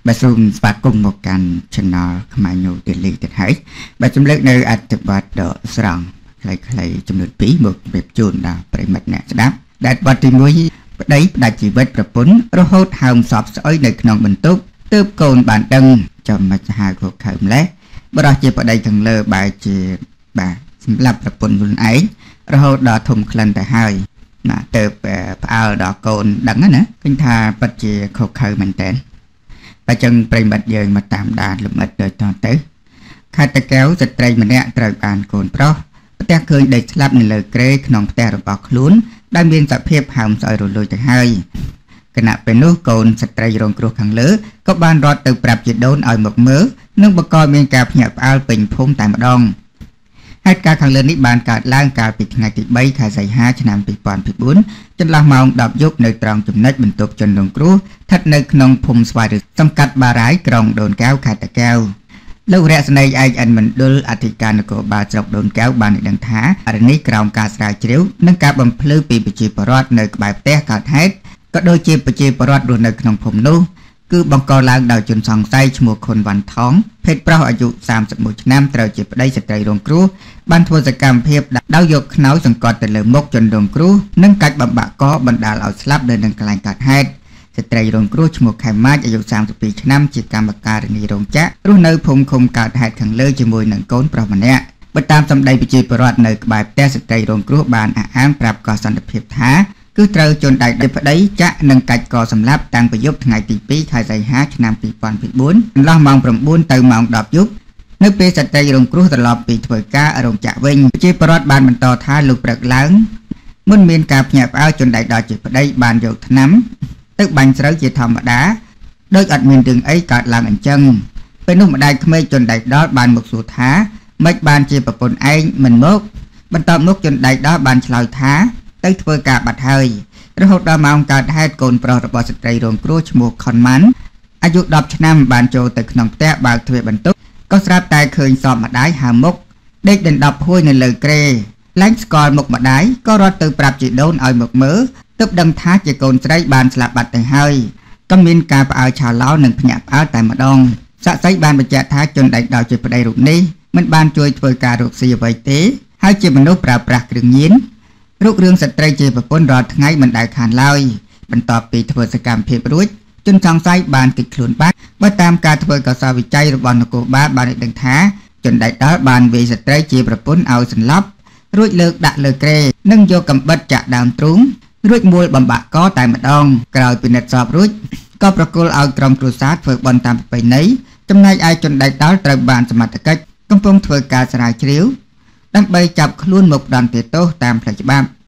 bà xung và cùng một cành channel khmai nhô daily thật hãy bà chấm lướt nơi ắt tập bát đỡ sòng lại chấm lướt phí một việc chuồn đào phải mặt nạ đáp đạt bát thì muối đấy đạt chỉ vếtប្រពន្ធរហូតហើមសពស្អុយនៅក្នុងបន្ទប់ទើបកូនបានដឹងចាំមកហៅខុសខើម្លេះបរោះជាប្តីខាងលើបែរជាបាទសម្រាប់ប្រពន្ធខ្លួនឯងរហូតដល់ធំក្លិនទៅហើយណាទៅផ្អើលដល់កូនដឹងណាឃើញថាពិតជាខុសខើមែនតើបើចឹងប្រិមិត្តយើងមកតាមដានលំអិតដូចតទៅខេត្តតាកែវស្ត្រីម្នាក់ត្រូវបានកូនប្រុសផ្ទះឃើញដេកស្លាប់នៅលើគ្រែក្នុងផ្ទះរបស់ខ្លួនដែលមានសភាពហើមស្អុយរលួយទៅហើយគណៈពេលនោះកូនស្ត្រីរងគ្រោះខាងលើក៏បានរត់ទៅប្រាប់ជីដូនឲ្យមកមើលនិងបង្កមានការភ្ញាក់ផ្អើលពេញភូមិតែម្ដងហេតុការណ៍ខាងលើនេះបានកើតឡើងកាលពីថ្ងៃទី3ខែសីហាឆ្នាំ2024ចន្លោះម៉ោង10យប់នៅត្រង់ចំណុចបន្ទប់ជនរងគ្រោះស្ថិតនៅក្នុងភូមិស្វាយឬសង្កាត់បារាយក្រុងដូនកែវខេត្តតាកែវលោករស្នីឯកអិនមណ្ឌលអធិការនគរបាលស្រុកដូនកែវបានដឹងថារនេះក្រោមការស្រាវជ្រាវនិងការបំភ្លឺពីប្រជាពលរដ្ឋនៅក្បែរផ្ទះកើតហេតុក៏ដូចជាប្រជាពលរដ្ឋរស់នៅក្នុងភូមិនោះគឺបង្កឡើងដោយជនសង្ស័យឈ្មោះខុនវ៉ាន់ថងភេទប្រុសអាយុ31ឆ្នាំត្រូវជាប្តីស្ត្រីរងគ្រោះបានធ្វើសកម្មភាពដោយយកខ្នើយសង្កត់ទៅលើមុខជនរងគ្រោះនិងកាច់បំបាក់កបណ្ដាលឲ្យស្លាប់នៅនឹងកន្លែងកើតហេតុស្ត្រីរងគ្រោះឈ្មោះខែម៉ាចអាយុ32ឆ្នាំជាកម្មការិនីរោងចក្ររស់នៅភូមិឃុំកើតហេតុខាងលើជាមួយនឹងកូនប្រុសម្នាក់បើតាមសម្ដីប្រជាពលរដ្ឋនៅក្បែរផ្ទះស្ត្រីរងគ្រោះបានអះអាងប្រាប់កសន្តិភាពថាគឺត្រូវជន់ដៃប្តីចាក់និងកាច់កសម្លាប់តាំងពីយប់ថ្ងៃទី2ខែសីហាឆ្នាំ2024ចន្លោះម៉ោង9ទៅម៉ោង10យប់នៅពេលស្ត្រីរងគ្រោះត្រឡប់ពីធ្វើការរោងចក្រវិញប្រជាពលរដ្ឋបានបន្តថាលុះព្រឹកឡើងមុនមានការភ្ញាក់ផ្អើលជន់ដៃដល់ជាប្តីបានយកថ្នាំទៅបាញ់ស្រូវជាធម្មតាដោយអត់មានរឿងអីកើតឡើងអញ្ចឹងពេលនោះម្ដាយក្មេកជន់ដៃដល់បានមកសួរថាម៉េចបានជាប្រពន្ធឯងមិនមកបន្ទាប់មកជន់ដៃដល់បានឆ្លើយថាទៅធ្វើការបាត់ហើយរហូតដល់ម៉ោងកើតហេតុកូនប្រុសរបស់ស្ត្រីរងគ្រោះឈ្មោះខុនម៉ាន់អាយុ10ឆ្នាំបានចូលទៅក្នុងផ្ទះបើកទ្វារបន្ទប់ក៏ស្រាប់តែឃើញសពម្ដាយហើរមុខដេកដណ្ដប់ហួយនៅលើគ្រែឡើងស្គាល់មុខម្ដាយក៏រត់ទៅប្រាប់ជីដូនឲ្យមកមើលទើបដឹងថាជាកូនស្រីបានស្លាប់បាត់ទៅហើយក៏មានការផ្អើលឆាឡោនិងភ្ញាក់ផ្អើលតែម្ដងសាក់សីបានបញ្ជាក់ថាជនដេកដល់ជាប្តីរូបនេះមិនបានជួយធ្វើការរកស៊ីអ្វីទេហើយជាមនុស្សប្រើប្រាស់គ្រឿងញៀនរូបរឿងស្ត្រីជាប្រពន្ធរាល់ថ្ងៃមិនដែលខានឡើយបន្ទាប់ពីធ្វើសកម្មភាពរួចជនសង្ស័យបានគេចខ្លួនបាត់បើតាមការធ្វើកសោវិច័យរបស់នគរបាលបានដឹងថាជនដេកដល់បានវាយស្ត្រីជាប្រពន្ធឲ្យសន្លប់រួចលើកដាក់លើគ្រែនិងយកកាំបិតចាក់ដើមទ្រូងរួចមួលបំបាក់កតែម្ដងក្រោយពិនិត្យសពរួចក៏ប្រគល់ឲ្យក្រុមគ្រួសារធ្វើបន់តាមប្រពៃណីចំណែកឯជនដេកដល់ត្រូវបានសមត្ថកិច្ចកំពុងធ្វើការស្រាវជ្រាវដើម្បីចាប់ខ្លួនមកផ្ដន្ទាទោសតាមផ្លូវច្បាប់